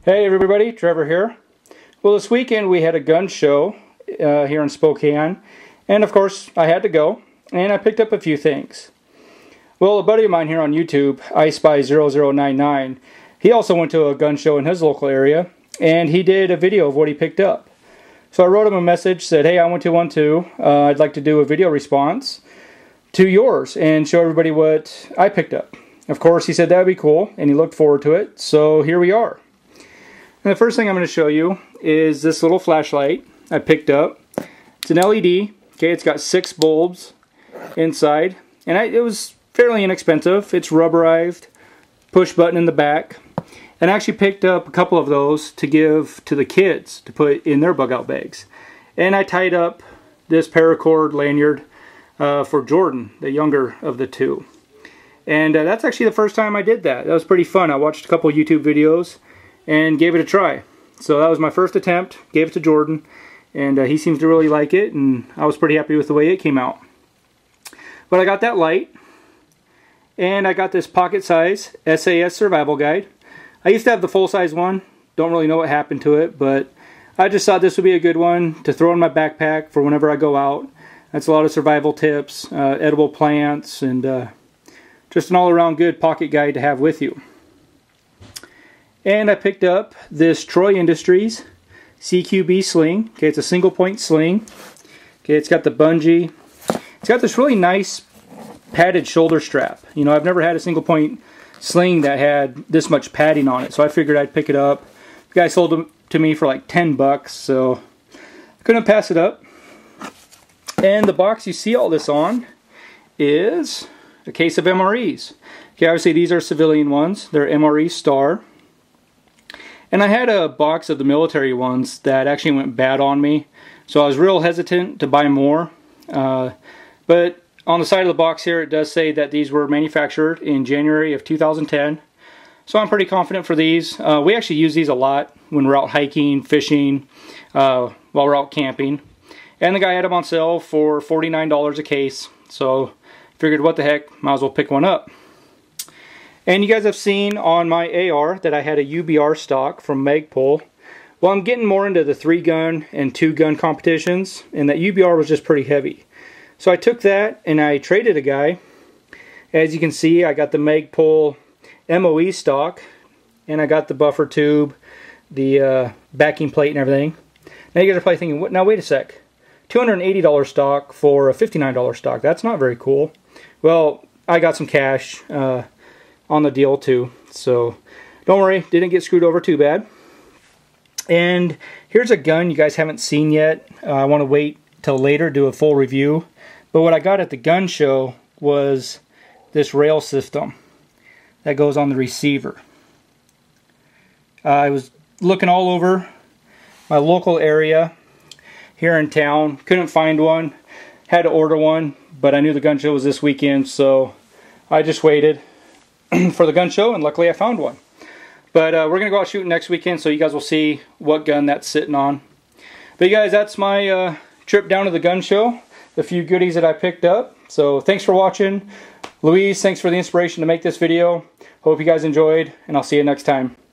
Hey everybody, Trevor here. Well, this weekend we had a gun show here in Spokane, and of course I had to go, and I picked up a few things. Well, a buddy of mine here on YouTube, iSpy0099, he also went to a gun show in his local area, and he did a video of what he picked up. So I wrote him a message, said, hey, I went to one too, I'd like to do a video response to yours and show everybody what I picked up. Of course, he said that would be cool, and he looked forward to it, so here we are. And the first thing I'm going to show you is this little flashlight I picked up. It's an LED. Okay, it's got 6 bulbs inside, and it was fairly inexpensive. It's rubberized, push button in the back, and I actually picked up a couple of those to give to the kids to put in their bug out bags. And I tied up this paracord lanyard for Jordan, the younger of the two. And that's actually the first time I did that. That was pretty fun. I watched a couple YouTube videos and gave it a try. So that was my first attempt, gave it to Jordan, and he seems to really like it, and I was pretty happy with the way it came out. But I got that light, and I got this pocket size SAS survival guide. I used to have the full size one, don't really know what happened to it, but I just thought this would be a good one to throw in my backpack for whenever I go out. That's a lot of survival tips, edible plants, and just an all-around good pocket guide to have with you. And I picked up this Troy Industries CQB sling. Okay, it's a single point sling. Okay, it's got the bungee. It's got this really nice padded shoulder strap. You know, I've never had a single point sling that had this much padding on it, so I figured I'd pick it up. The guy sold them to me for like 10 bucks, so I couldn't pass it up. And the box you see all this on is a case of MREs. Okay, obviously these are civilian ones. They're MRE Star. And I had a box of the military ones that actually went bad on me, so I was real hesitant to buy more. But on the side of the box here it does say that these were manufactured in January of 2010. So I'm pretty confident for these. We actually use these a lot when we're out hiking, fishing, while we're out camping. And the guy had them on sale for $49 a case, so figured what the heck, might as well pick one up. And you guys have seen on my AR that I had a UBR stock from Magpul. Well, I'm getting more into the 3-gun and 2-gun competitions, and that UBR was just pretty heavy. So I took that and I traded a guy. As you can see, I got the Magpul MOE stock, and I got the buffer tube, the backing plate and everything. Now you guys are probably thinking, what? Now wait a sec. $280 stock for a $59 stock. That's not very cool. Well, I got some cash on the deal too, so don't worry, didn't get screwed over too bad. And here's a gun you guys haven't seen yet. I want to wait till later, do a full review. But what I got at the gun show was this rail system that goes on the receiver. I was looking all over my local area here in town, couldn't find one, had to order one, but I knew the gun show was this weekend, so I just waited for the gun show, and luckily I found one. But we're going to go out shooting next weekend, so you guys will see what gun that's sitting on. But you guys, that's my trip down to the gun show, the few goodies that I picked up. So thanks for watching. Louise, thanks for the inspiration to make this video. Hope you guys enjoyed, and I'll see you next time.